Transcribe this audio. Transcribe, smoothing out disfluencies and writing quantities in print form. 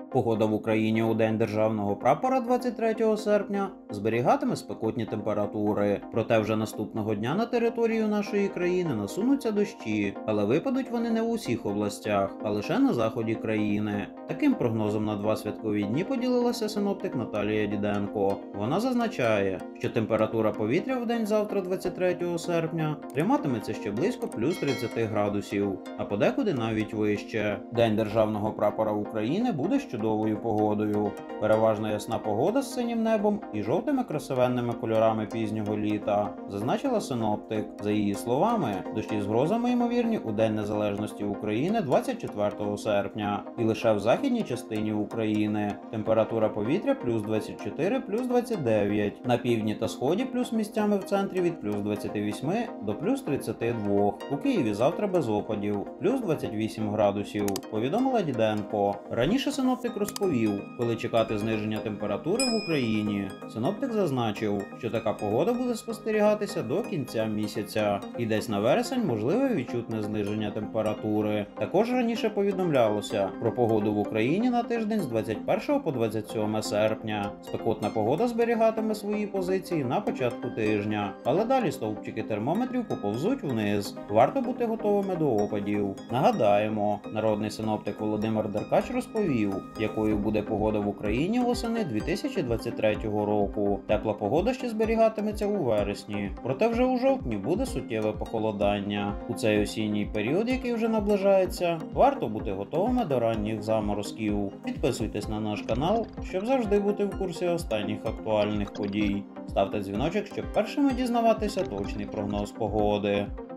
Погода в Україні у День Державного прапора 23 серпня зберігатиме спекотні температури. Проте вже наступного дня на територію нашої країни насунуться дощі, але випадуть вони не в усіх областях, а лише на заході країни. Таким прогнозом на два святкові дні поділилася синоптик Наталія Діденко. Вона зазначає, що температура повітря в день завтра, 23 серпня, триматиметься ще близько плюс 30 градусів, а подекуди навіть вище. День Державного прапора України буде чудовою погодою. Переважно ясна погода з синім небом і жовтими красивенними кольорами пізнього літа, зазначила синоптик. За її словами, дощі з грозами ймовірні у День Незалежності України 24 серпня. І лише в західній частині України температура повітря плюс 24, плюс 29. На півдні та сході плюс місцями в центрі від плюс 28 до плюс 32. У Києві завтра без опадів, плюс 28 градусів, повідомила Діденко. Раніше синоптик розповів, коли чекати зниження температури в Україні. Синоптик зазначив, що така погода буде спостерігатися до кінця місяця. І десь на вересень можливе відчутне зниження температури. Також раніше повідомлялося про погоду в Україні на тиждень з 21 по 27 серпня. Спекотна погода зберігатиме свої позиції на початку тижня, але далі стовпчики термометрів поповзуть вниз. Варто бути готовими до опадів. Нагадаємо, народний синоптик Володимир Деркач розповів, якою буде погода в Україні восени 2023 року. Тепла погода ще зберігатиметься у вересні, проте вже у жовтні буде суттєве похолодання. У цей осінній період, який вже наближається, варто бути готовими до ранніх заморозків. Підписуйтесь на наш канал, щоб завжди бути в курсі останніх актуальних подій. Ставте дзвіночок, щоб першими дізнаватися точний прогноз погоди.